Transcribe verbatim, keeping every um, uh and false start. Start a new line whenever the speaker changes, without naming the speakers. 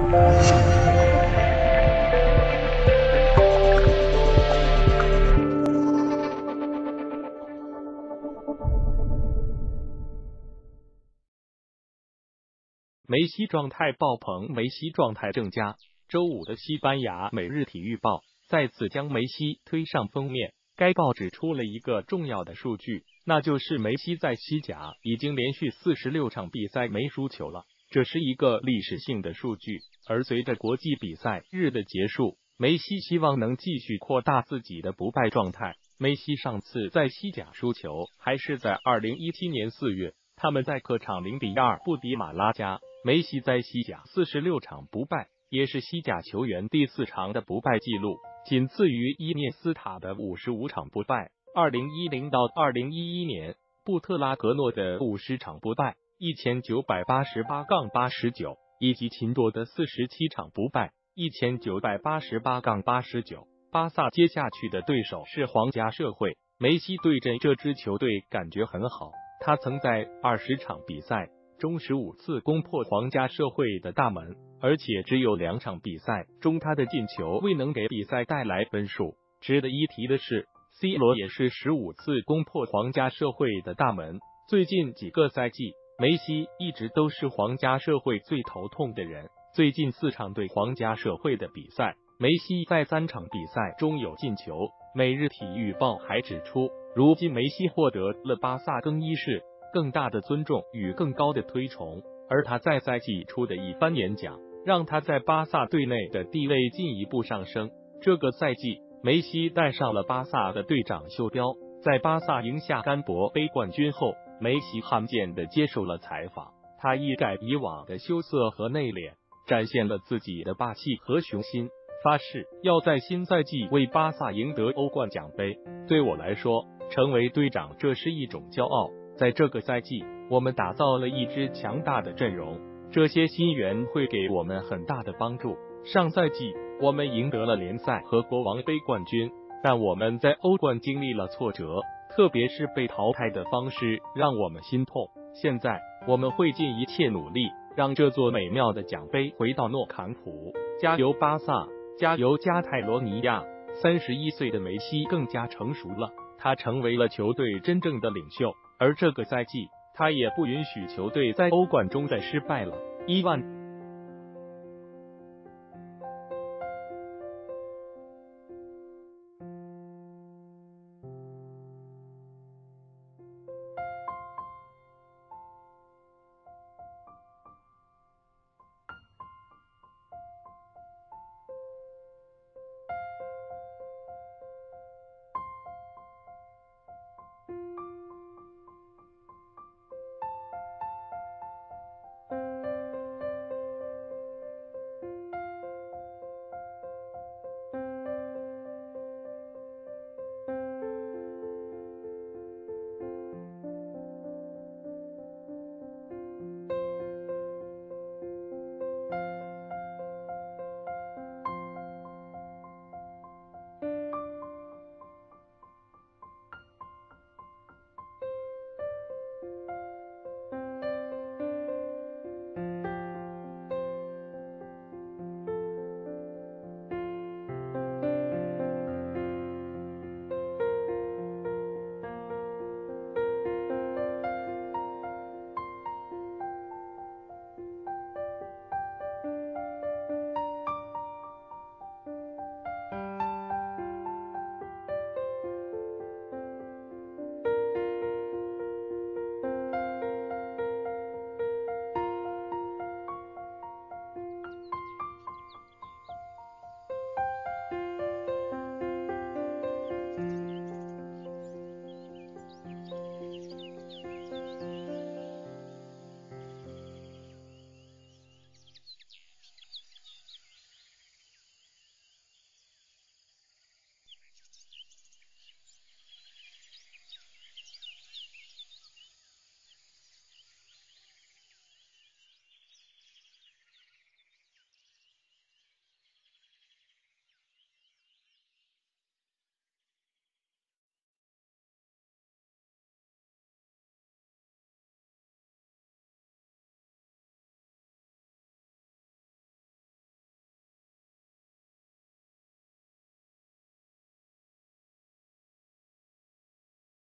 梅西状态爆棚，梅西状态正佳。周五的西班牙《每日体育报》再次将梅西推上封面。该报指出了一个重要的数据，那就是梅西在西甲已经连续四十六场比赛没输球了，这是一个历史性的数据。而随着国际比赛日的结束，梅西希望能继续扩大自己的不败状态。梅西上次在西甲输球还是在二零一七年四月，他们在客场零比二不敌马拉加。梅西在西甲四十六场不败，也是西甲球员第四长的不败记录，仅次于伊涅斯塔的五十五场不败。二零一零到二零一一年，布特拉格诺的五十场不败，一千九百八十八杠八十九，以及秦卓的四十七场不败，一千九百八十八杠八十九。巴萨接下去的对手是皇家社会，梅西对阵这支球队感觉很好，他曾在二十场比赛中十五次攻破皇家社会的大门，而且只有两场比赛中他的进球未能给比赛带来分数。值得一提的是 C 罗也是十五次攻破皇家社会的大门。最近几个赛季，梅西一直都是皇家社会最头痛的人。最近四场对皇家社会的比赛，梅西在三场比赛中有进球。每日体育报还指出，如今梅西获得了巴萨更衣室更大的尊重与更高的推崇，而他在赛季初的一番演讲，让他在巴萨队内的地位进一步上升。这个赛季，梅西戴上了巴萨的队长袖标，在巴萨赢下甘博杯冠军后，梅西罕见的接受了采访，他一改以往的羞涩和内敛，展现了自己的霸气和雄心，发誓要在新赛季为巴萨赢得欧冠奖杯。对我来说，成为队长这是一种骄傲。在这个赛季，我们打造了一支强大的阵容，这些新援会给我们很大的帮助。上赛季我们赢得了联赛和国王杯冠军，但我们在欧冠经历了挫折，特别是被淘汰的方式让我们心痛。现在我们会尽一切努力，让这座美妙的奖杯回到诺坎普。加油巴萨，加油加泰罗尼亚！三十一岁的梅西更加成熟了，他成为了球队真正的领袖。而这个赛季，他也不允许球队在欧冠中再失败了。伊万